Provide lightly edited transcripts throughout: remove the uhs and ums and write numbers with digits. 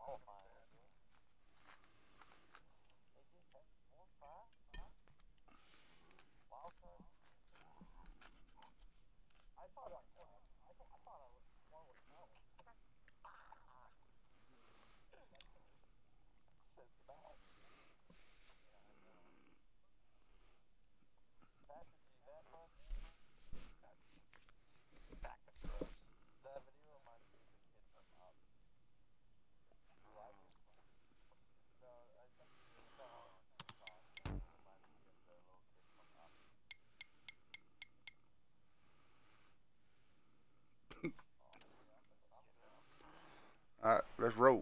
All right, let's roll.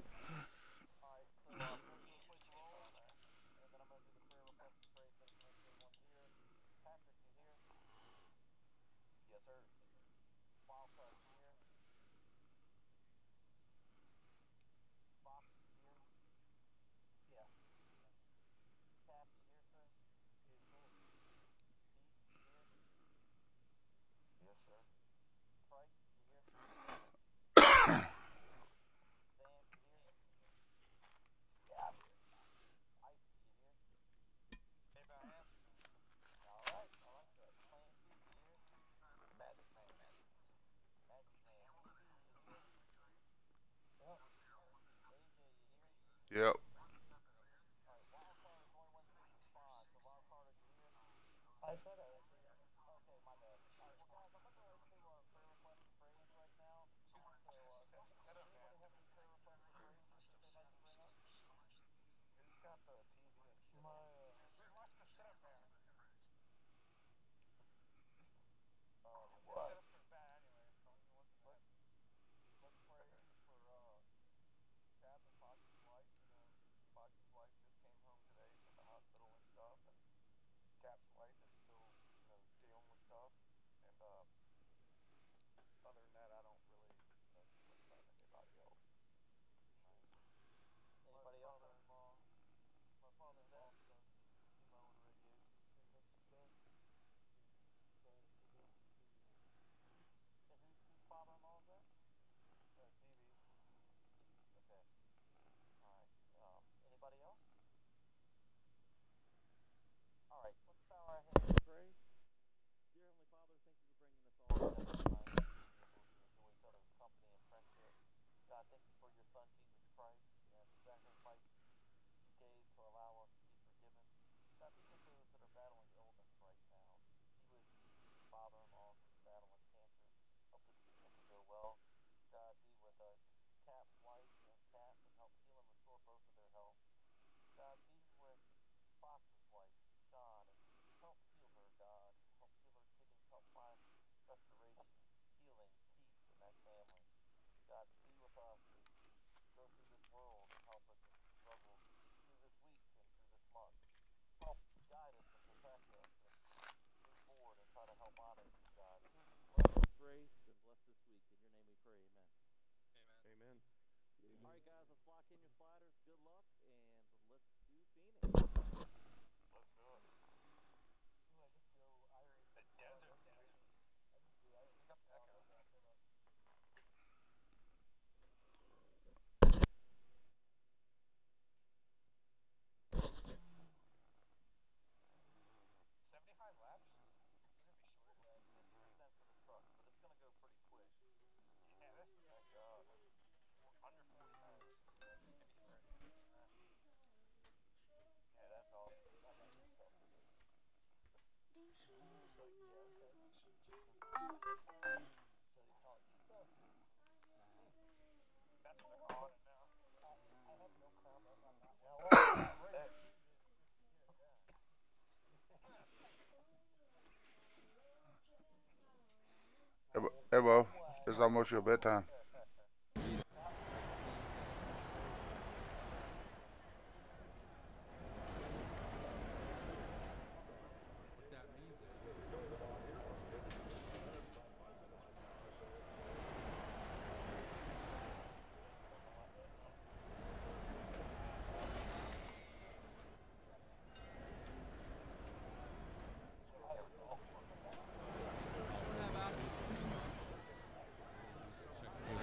Yep. Amen. Hey, Bo, it's almost your bedtime. What that means is this means they're all in. Don't have access to the game. Which means check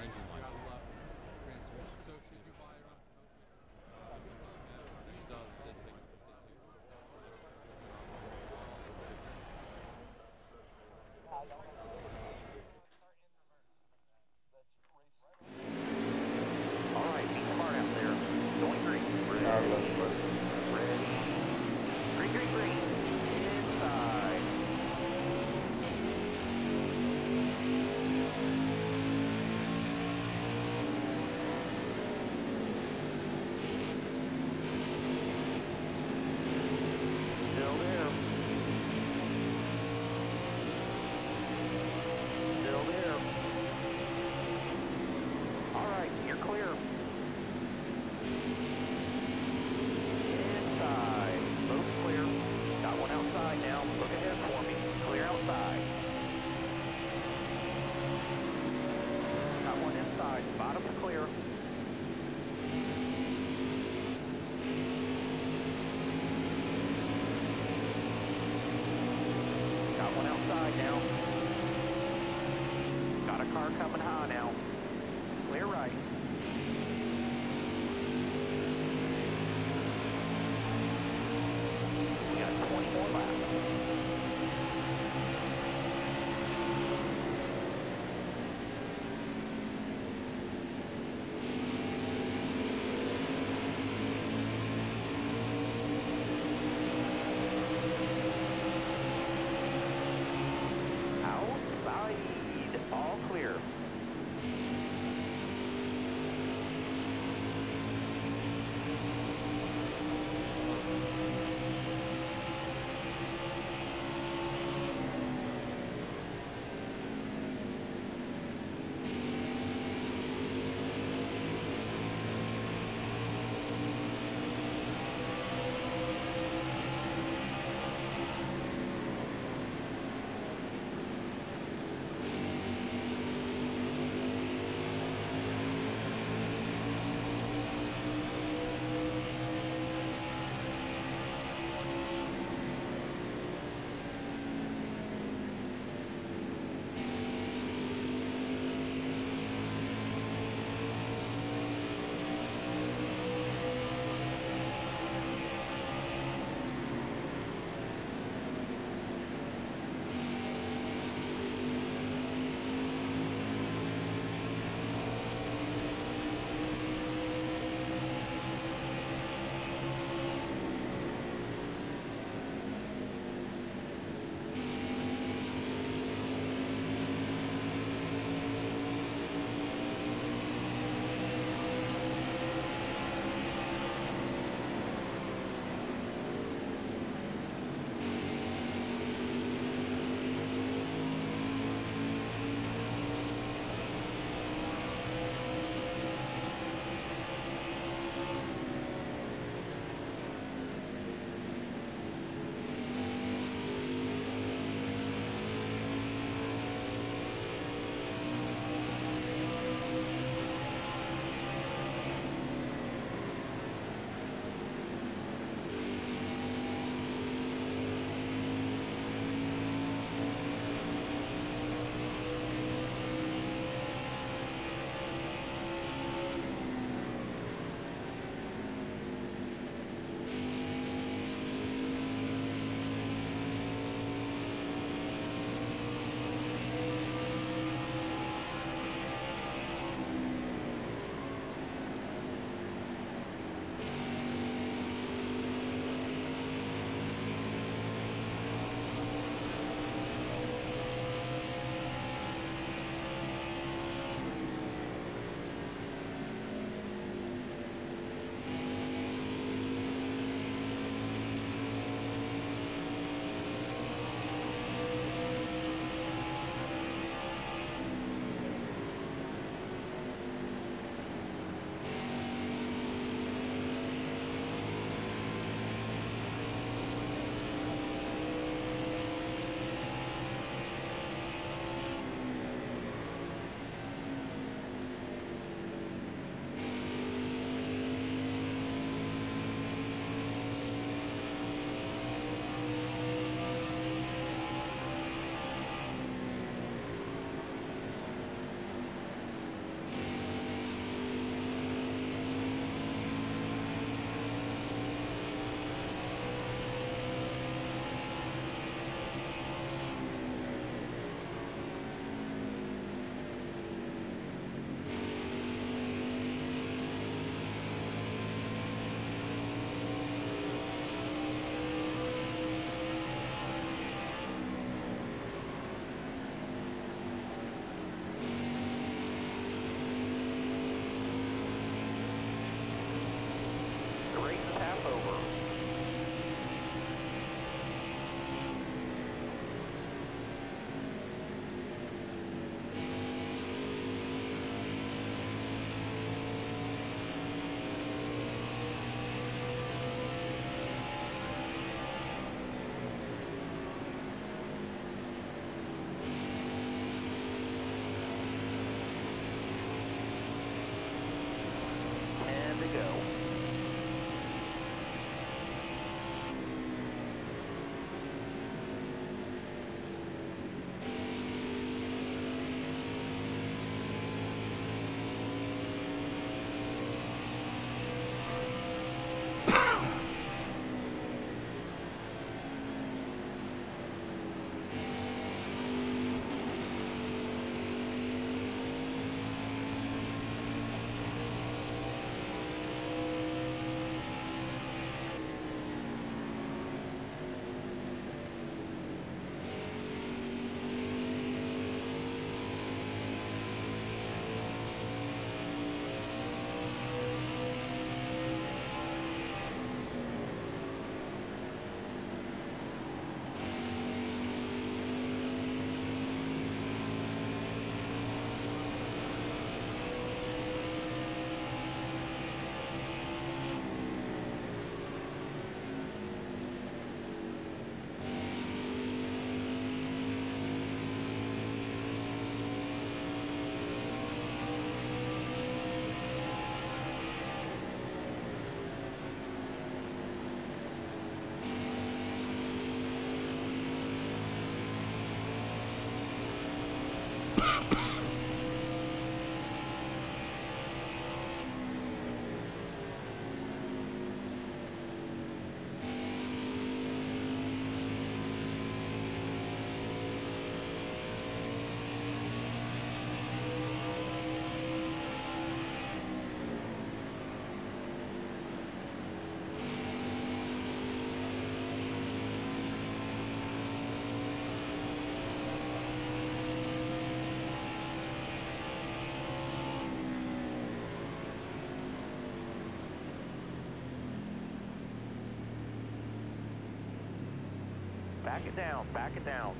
Back it down, back it down.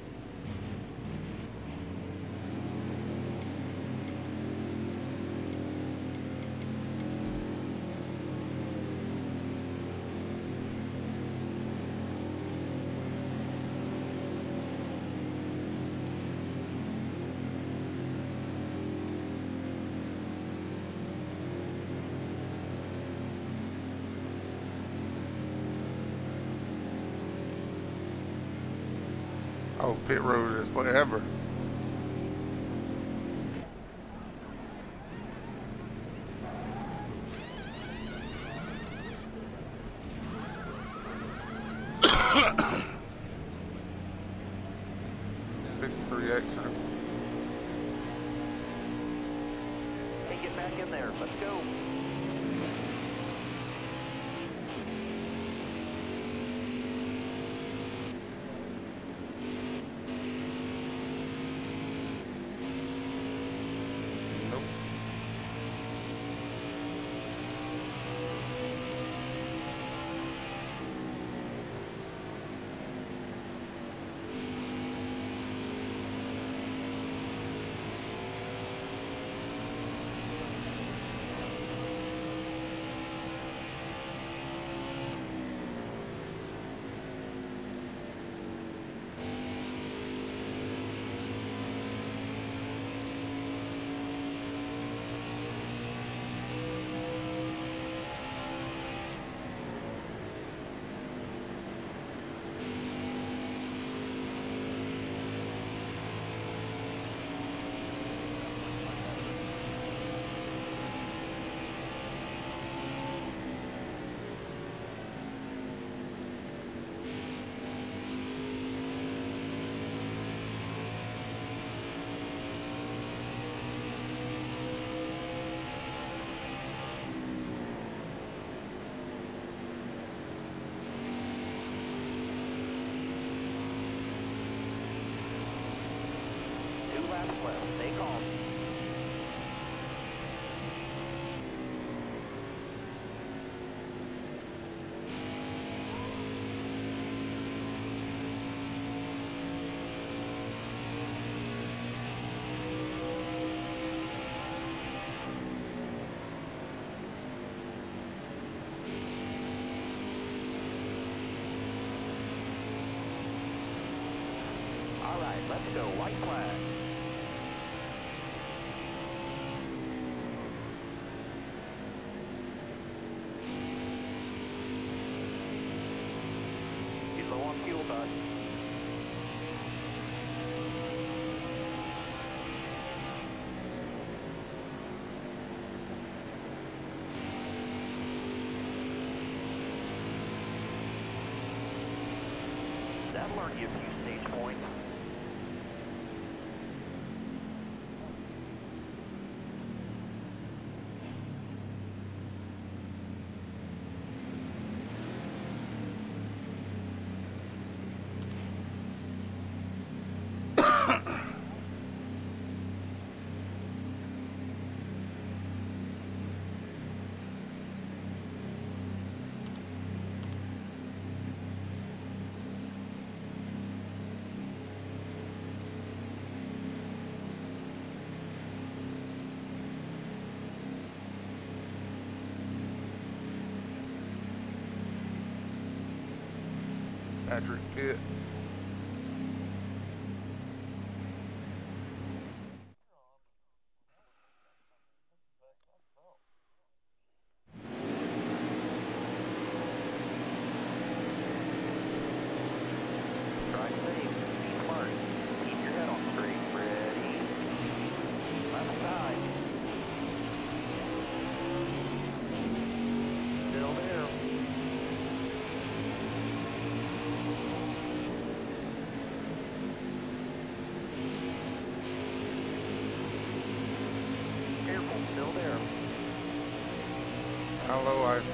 Oh, pit road is forever. Accident. Hey, get back in there. Let's go. Nope. Left, stay calm. All right, let's go. White flag. Low on fuel, bud. That'll earn you a few stage points. Patrick Pitt. Drive safe. Be smart. Keep your head on straight. Ready. Left side. Still there. Careful. Still there. How low ice?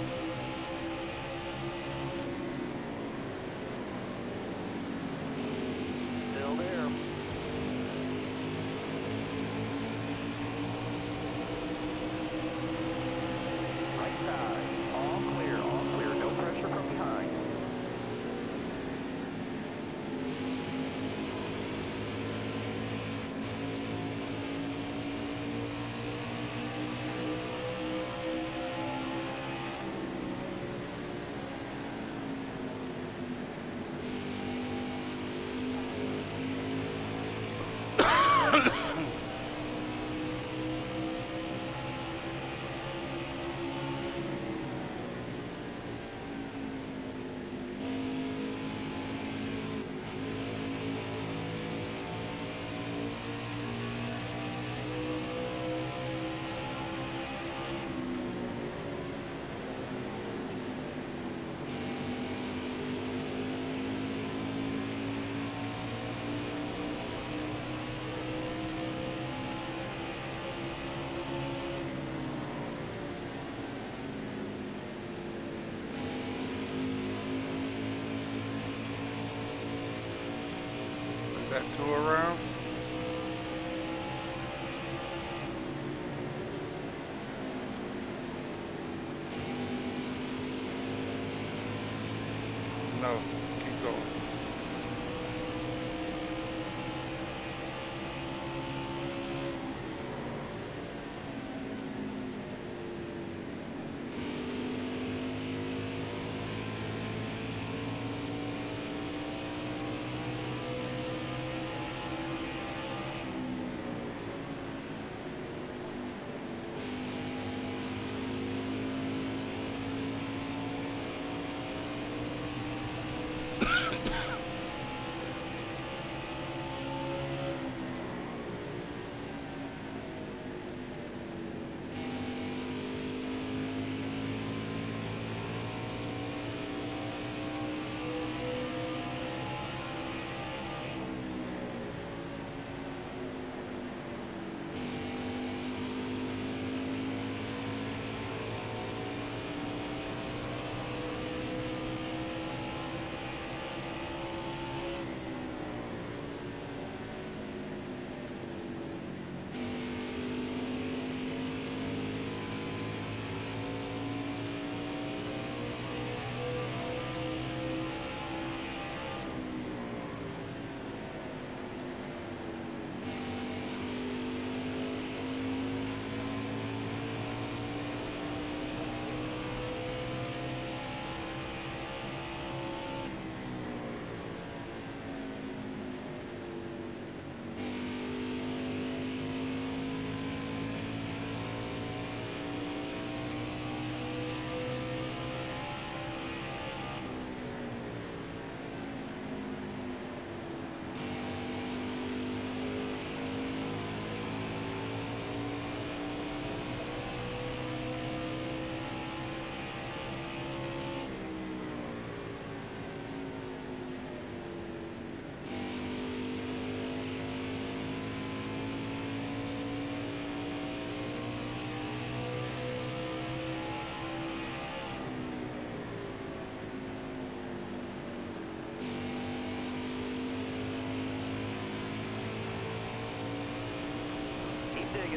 Still there. Right side. All clear. All clear. No pressure from behind. Got two around. No, keep going. Keep digging.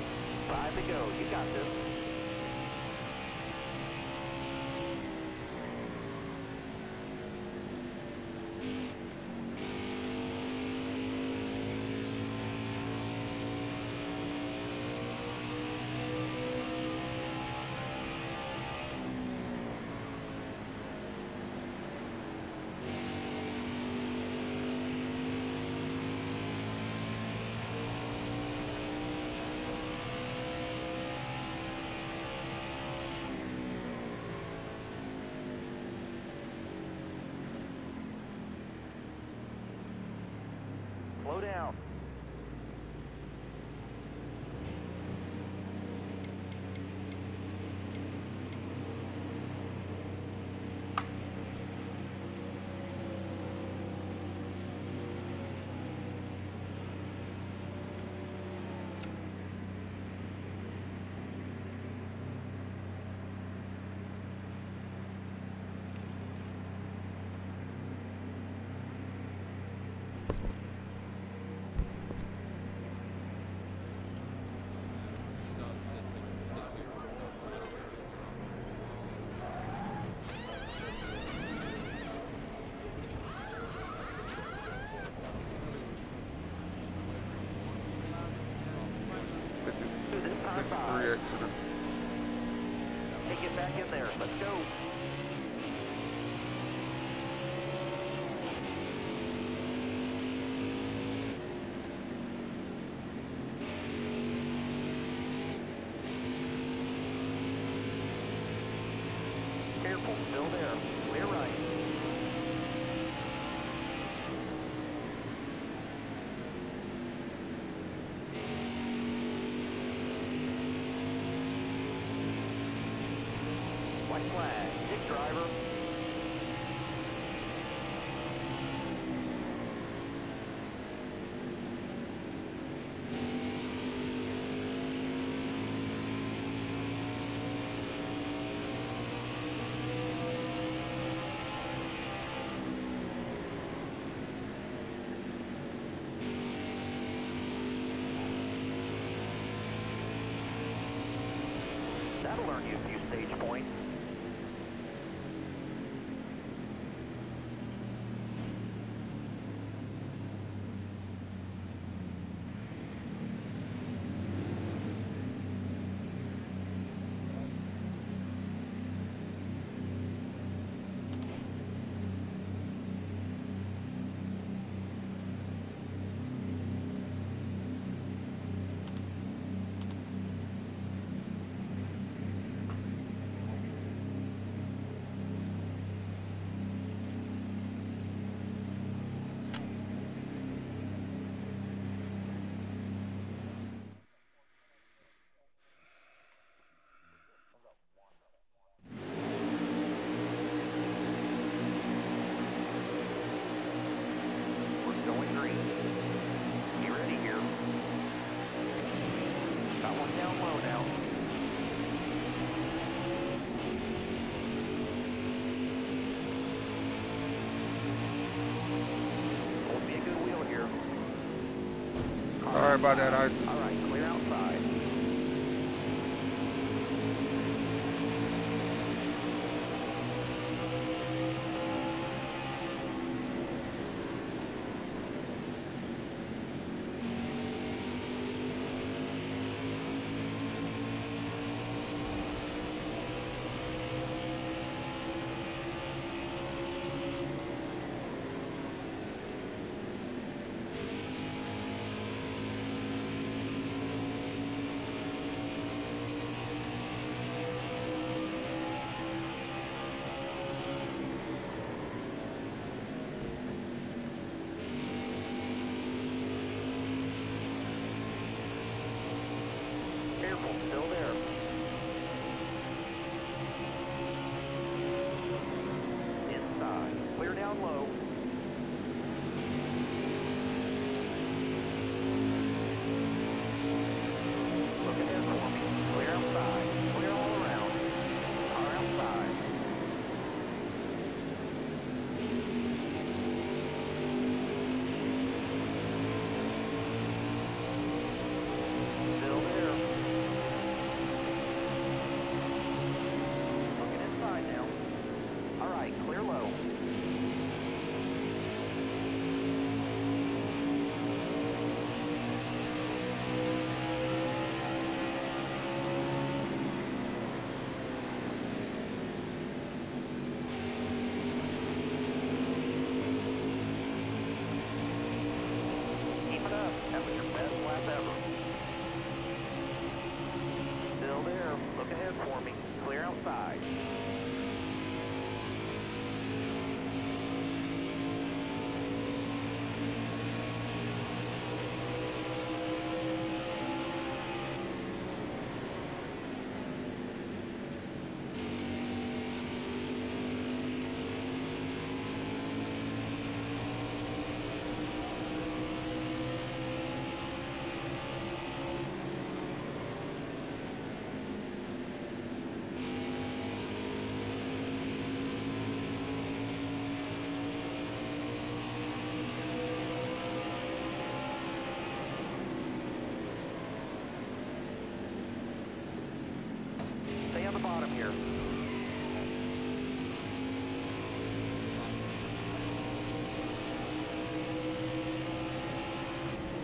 To go. You got this. slow down. This time 53 accident. Hey, get back in there. Let's go. Careful, still there. Clear right. White flag. Stick driver. That'll earn you a few stage points. We're going green. Get ready here. Got one down low now. Hold me a good wheel here. Sorry about that, Isaac. All right, clear outside.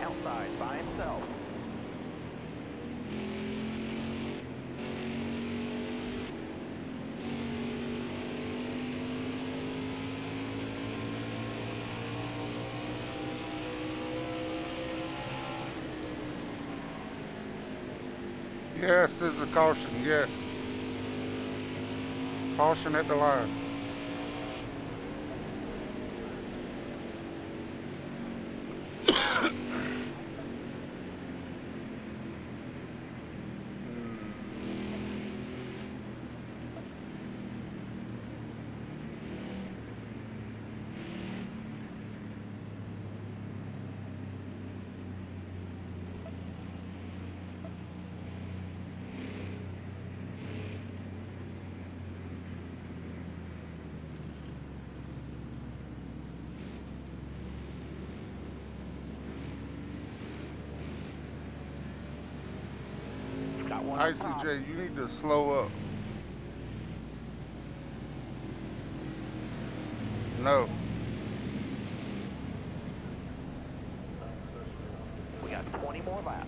outside by himself. Yes, this is a caution, yes. Caution at the line. Got one on top. ICJ, you need to slow up. No. We got 20 more laps.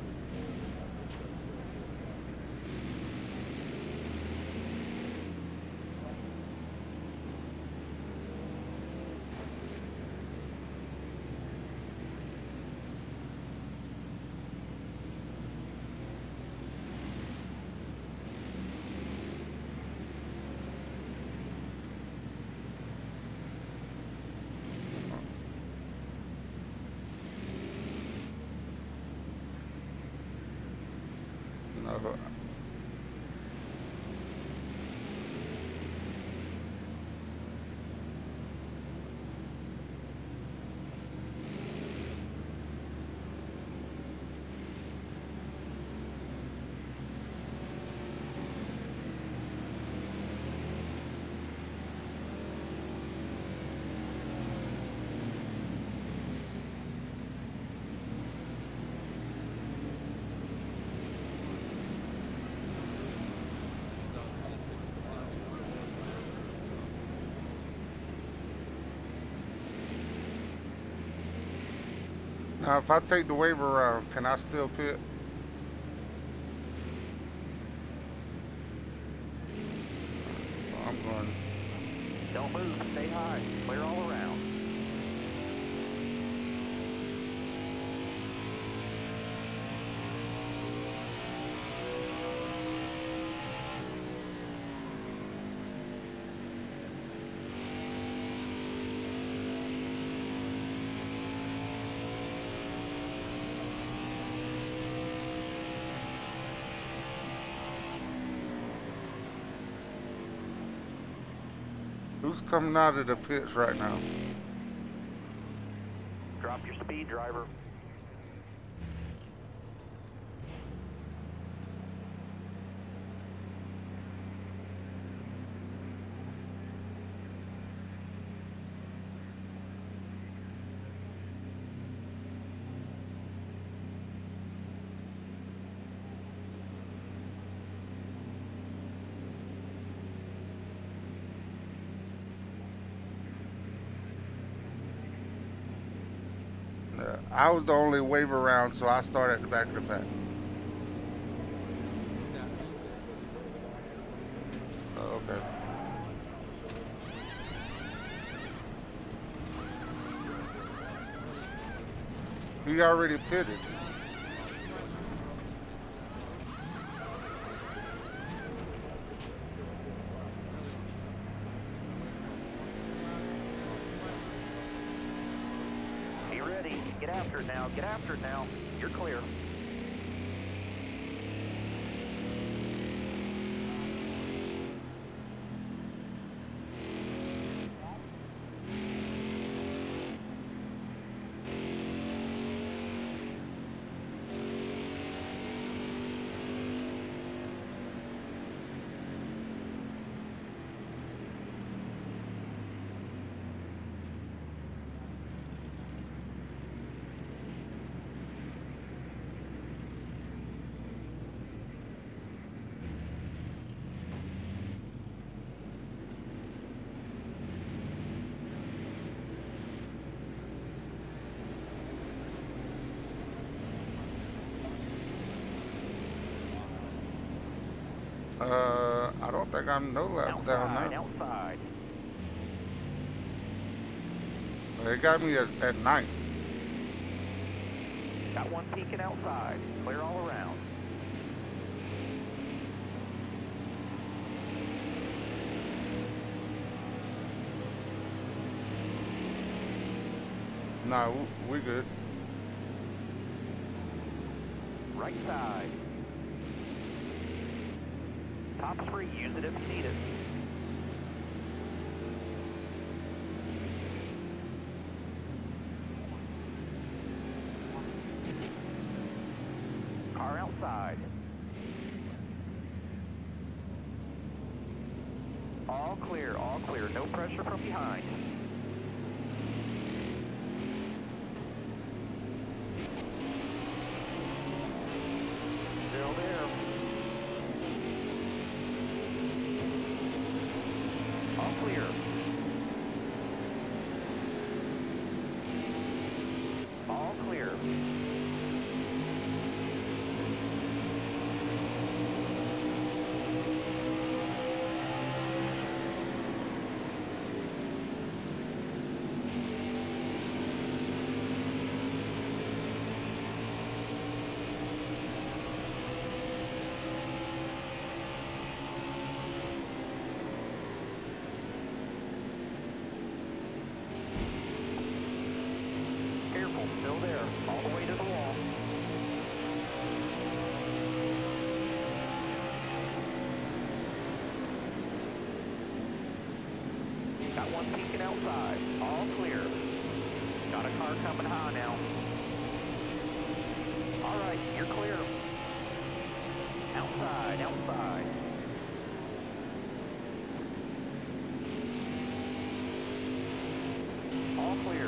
No. Now, if I take the waiver round, can I still pit? I'm going. Don't move, stay high, clear all around. Who's coming out of the pits right now? Drop your speed, driver. I was the only waiver round, so I start at the back of the pack. Oh, okay. He already pitted. Be ready. Get after it now. Get after it now. You're clear. I don't think I'm no laps down Outside, now. outside. It got me at 9. Got one peeking outside. Clear all around. Nah, we good. Right side. Top's free. Use it if you need it. Car outside. All clear, all clear. No pressure from behind. Still there. All clear. All clear. Careful, still there. All the way to the wall. Got one peeking outside. All clear. Got a car coming high now. All right, you're clear. Outside, outside. All clear.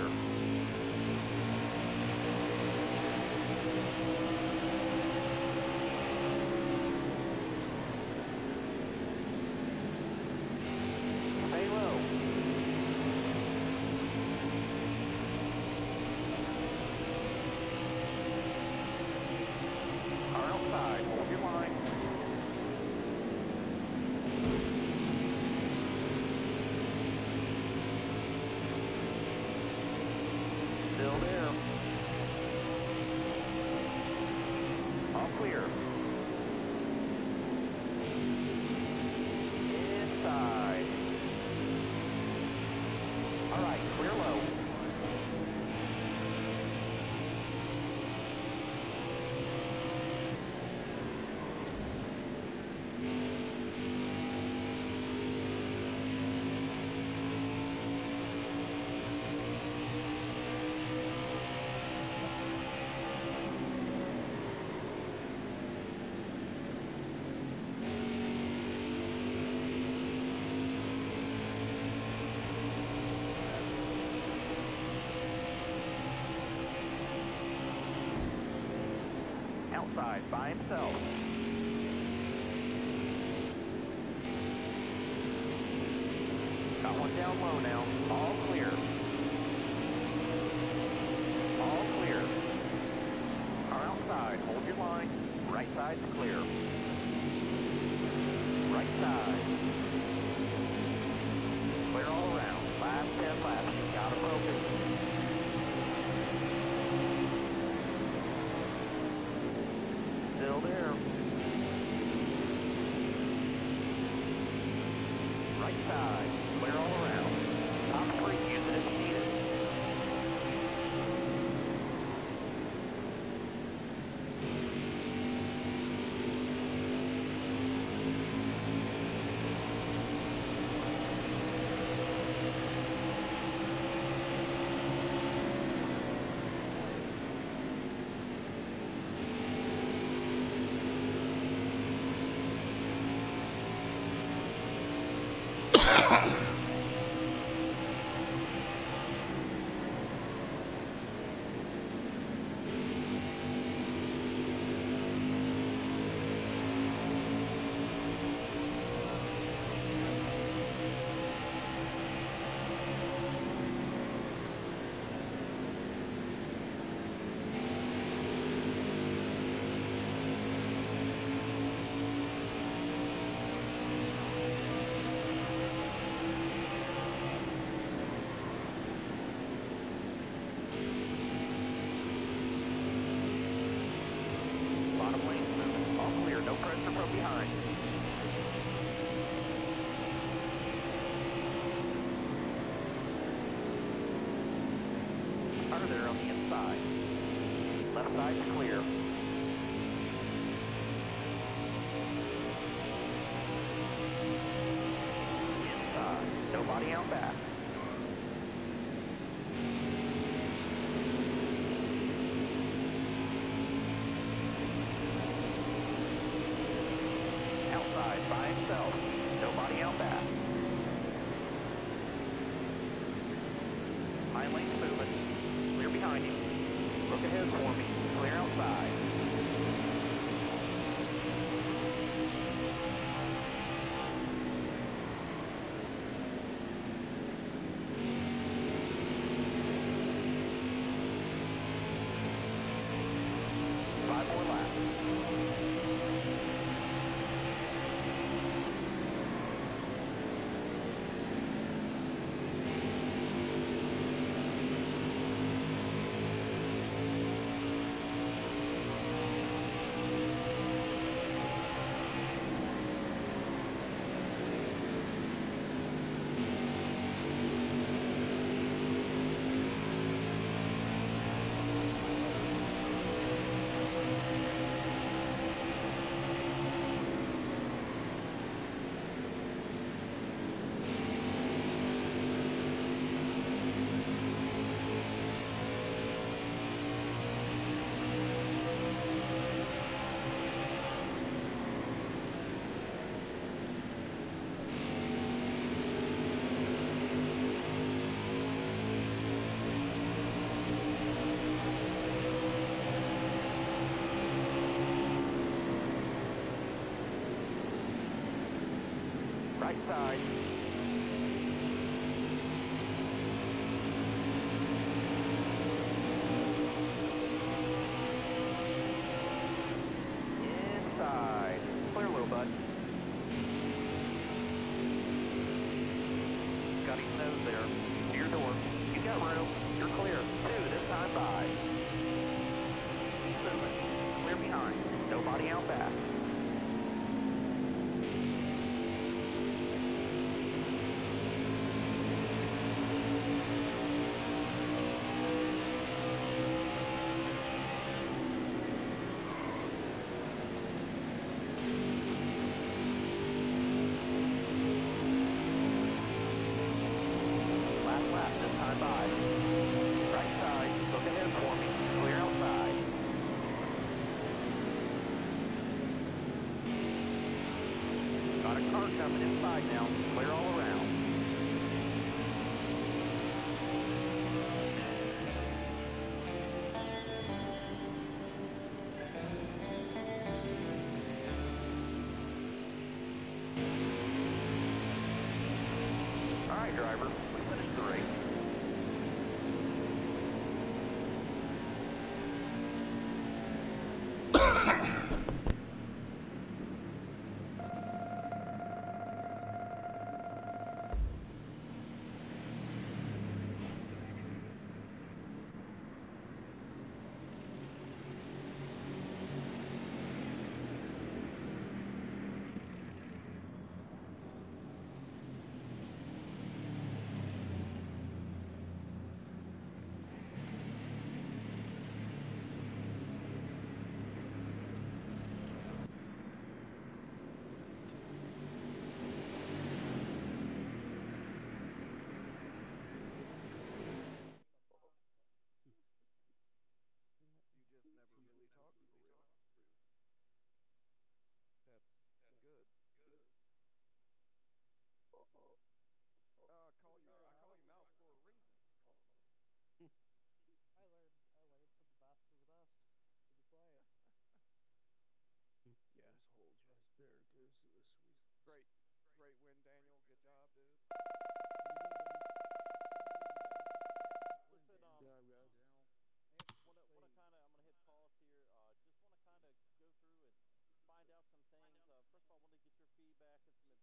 Stay low. Car outside. Hold your line. Still there. All clear. Inside. All right, clear low. Outside by himself. Got one down low now. All clear. All clear. Car outside. Hold your line. Right side's clear. Right side. Clear all around. Last 10 laps. Got it broken. Still there. Right side. Clear all around. Top three. Use it if you need it. behind. Under there on the inside. Left side's clear. Inside. Nobody out back. Outside by himself. Nobody out back. High lane's moving. Clear behind him. Look ahead for me. Clear outside. Five more laps. Right side. Inside. Clear, little bud. Got his nose there. To your door. You got room. You're clear. Two, this time by. Keep moving. Clear behind. Nobody out back. Last lap, this time by. Right side, look ahead for me. Clear outside. Got a car coming inside now. Clear all around. All right, driver, we finished the race. That's good. I call you Mouth for a reason. I learned from the best of the best to be quiet. Yeah. Those holes right there goes to the sweet. Great win, Daniel. Good job, dude. Listen, Yeah, guys. wanna kind of, I'm gonna hit pause here. Just want to kind of go through and find out some things. First of all, I want to get your feedback and some